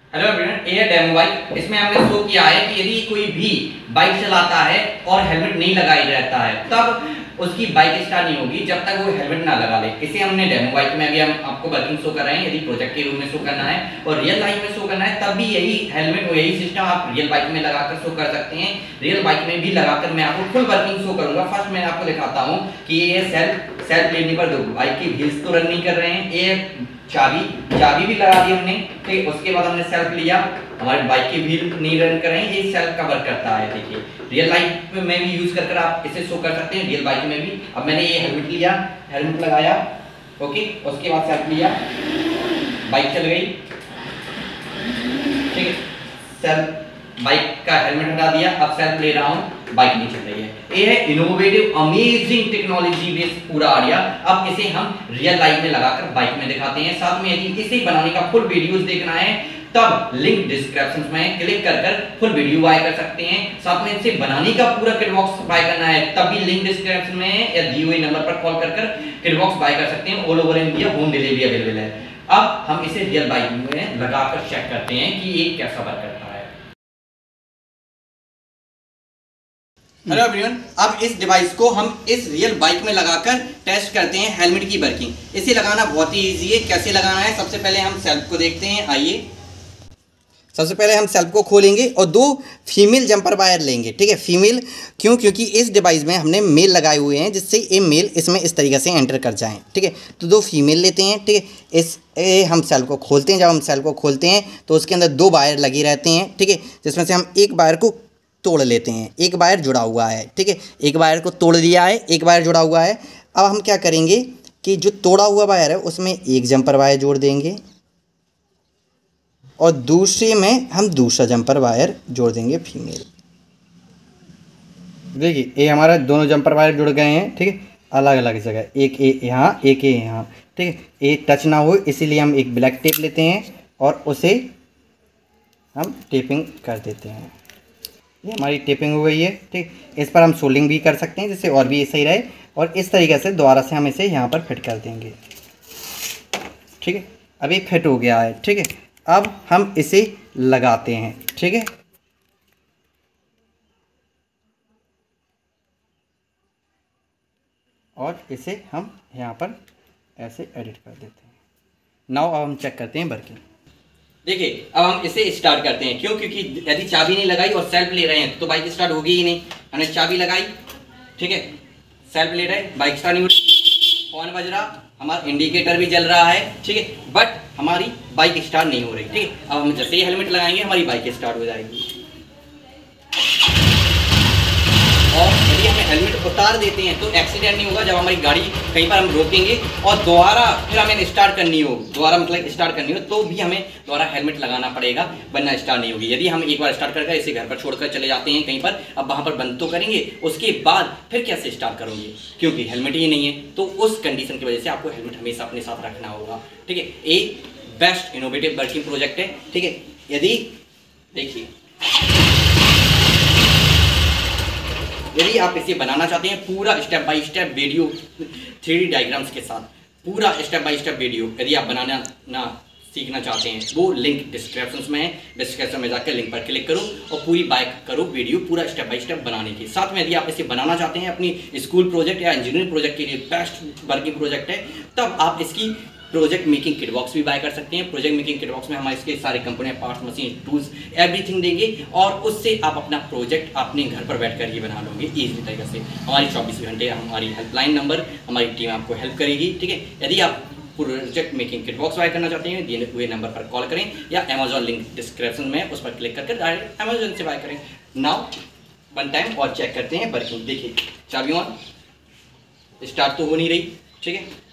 Hello everyone, ये है demo bike. इसमें हमने शो किया है कि यदि कोई भी बाइक चलाता है और हेलमेट नहीं लगाई रहता है तब उसकी बाइक स्टार्ट नहीं होगी जब तक वो हेलमेट ना लगा ले। इसे हमने डेमो बाइक में अभी हम आपको वर्किंग शो कर रहे हैं। यदि प्रोजेक्ट के रूप में शो करना है और रियल लाइफ में शो करना है तब भी यही हेलमेट और यही सिस्टम आप रियल बाइक में लगाकर शो कर सकते हैं। रियल बाइक में भी लगाकर मैं आपको फुल वर्किंग शो करूंगा। फर्स्ट मैं आपको दिखाता हूँ कि ये सेल्फ लेने पर दो बाइक की व्हील्स तो रन नहीं कर रहे हैं। ये चाबी भी लगा दी हमने। ठीक, उसके बाद हमने सेल्फ लिया, हमारी बाइक की व्हील नहीं रन कर रहे हैं। ये सेल्फ का वर्क करता है। देखिए रियल लाइफ में भी यूज कर आप इसे शो कर सकते हैं, रियल बाइक में भी। अब मैंने ये हेलमेट लिया, हेलमेट लगाया, ओके, उसके बाद सेल्फ लिया, बाइक चल गई। ठीक है, सेल्फ बाइक का हेलमेट हटा दिया, अब सेल्फ ले रहा हूं, बाइक नहीं चल रही है। ये है इनोवेटिव अमेजिंग टेक्नोलॉजी बेस्ड पूरा आइडिया। अब इसे हम रियल लाइफ में लगाकर बाइक में दिखाते हैं। साथ में यदि इसे बनाने का फुल वीडियोस देखना है तब लिंक डिस्क्रिप्शन में क्लिक कर फुल वीडियो बाय कर सकते हैं। साथ में इसे बनाने का पूरा किट बॉक्स बाय करना है तब भी लिंक डिस्क्रिप्शन में या दिए हुए नंबर पर कॉल कर किट बॉक्स बाय कर सकते हैं। All over India home delivery available है। अब हम इसे रियल बाइक में लगाकर चेक करते हैं कि ये कैसा वर्क करता है। हेलो एवरीवन, अब इस डिवाइस को हम इस रियल बाइक में लगाकर टेस्ट करते हैं हेलमेट की वर्किंग। इसे लगाना बहुत ही इजी है। कैसे लगाना है, सबसे पहले हम सेल्फ को देखते हैं। आइए, सबसे पहले हम सेल्फ को खोलेंगे और दो फीमेल जंपर वायर लेंगे। ठीक है, फीमेल क्योंकि इस डिवाइस में हमने मेल लगाए हुए हैं जिससे ये मेल इसमें इस तरीके से एंटर कर जाएं। ठीक है, तो दो फीमेल लेते हैं। ठीक है, हम सेल्फ को खोलते हैं। जब हम सेल्फ को खोलते हैं तो उसके अंदर दो वायर लगी रहते हैं। ठीक है, जिसमें से हम एक वायर को तोड़ लेते हैं। एक वायर जुड़ा हुआ है। ठीक है, एक वायर को तोड़ दिया है, एक वायर जुड़ा हुआ है। अब हम क्या करेंगे कि जो तोड़ा हुआ वायर है उसमें एक जंपर वायर जोड़ देंगे और दूसरे में हम दूसरा जंपर वायर जोड़ देंगे फीमेल। देखिए ये हमारा दोनों जंपर वायर जुड़ गए हैं। ठीक है, अलग अलग जगह, एक ए यहाँ, एक ए यहाँ। ठीक है, ये टच ना हो इसीलिए हम एक ब्लैक टेप लेते हैं और उसे हम टेपिंग कर देते हैं। ये हमारी टेपिंग हो गई है। ठीक, इस पर हम सोल्डिंग भी कर सकते हैं जिससे और भी सही रहे। और इस तरीके से दोबारा से हम इसे यहाँ पर फिट कर देंगे। ठीक है, अभी फिट हो गया है। ठीक है, अब हम इसे लगाते हैं। ठीक है, और इसे हम यहाँ पर ऐसे एडिट कर देते हैं। नाउ अब हम चेक करते हैं वर्किंग। देखिए अब हम इसे स्टार्ट करते हैं। क्योंकि यदि चाबी नहीं लगाई और सेल्फ ले रहे हैं तो बाइक स्टार्ट होगी ही नहीं। हमने चाबी लगाई, ठीक है, सेल्फ ले रहे, बाइक स्टार्ट नहीं हो रही, हॉर्न बज रहा, हमारा इंडिकेटर भी जल रहा है। ठीक है, बट हमारी बाइक स्टार्ट नहीं हो रही। ठीक है, अब हम जैसे ही हेलमेट लगाएंगे हमारी बाइक स्टार्ट हो जाएगी। और यदि हमें हेलमेट उतार देते हैं तो एक्सीडेंट नहीं होगा। जब हमारी गाड़ी कहीं पर हम रोकेंगे और दोबारा फिर हमें स्टार्ट करनी हो, दोबारा मतलब स्टार्ट करनी हो तो भी हमें दोबारा हेलमेट लगाना पड़ेगा, वरना स्टार्ट नहीं होगी। यदि हम एक बार स्टार्ट करके इसे घर पर छोड़कर चले जाते हैं कहीं पर, अब वहाँ पर बंद तो करेंगे, उसके बाद फिर कैसे स्टार्ट करोगे क्योंकि हेलमेट ही नहीं है। तो उस कंडीशन की वजह से आपको हेलमेट हमेशा अपने साथ रखना होगा। ठीक है, एक बेस्ट इनोवेटिव वर्किंग प्रोजेक्ट है। ठीक है, यदि देखिए यदि आप इसे बनाना चाहते हैं पूरा step by step video 3D diagrams के साथ, पूरा स्टेप बाय स्टेप वीडियो यदि आप बनाना ना सीखना चाहते हैं वो लिंक डिस्क्रिप्शन में है। डिस्क्रिप्शन में जाकर लिंक पर क्लिक करो और पूरी बाइक करो वीडियो पूरा स्टेप बाय स्टेप बनाने की। साथ में यदि आप इसे बनाना चाहते हैं अपनी स्कूल प्रोजेक्ट या इंजीनियरिंग प्रोजेक्ट के लिए बेस्ट वर्किंग प्रोजेक्ट है, तब आप इसकी प्रोजेक्ट मेकिंग किट बॉक्स भी बाय कर सकते हैं। प्रोजेक्ट मेकिंग किट बॉक्स में हमारे इसके सारे component, parts, machine, tools, everything देंगे और उससे आप अपना प्रोजेक्ट अपने घर पर बैठकर ही बना लोगे इजी तरीके से। हमारी 24 घंटे हमारी हेल्पलाइन नंबर, हमारी टीम आपको हेल्प करेगी। ठीक है, यदि आप project making kit box buy करना चाहते हैं दिए हुए नंबर पर कॉल करें या अमेजॉन लिंक डिस्क्रिप्शन में उस पर क्लिक करके डायरेक्ट अमेजॉन से बाय करें। नाउ वन टाइम और चेक करते हैं वर्किंग। देखिए चाबी ऑन, स्टार्ट तो हो नहीं रही। ठीक है,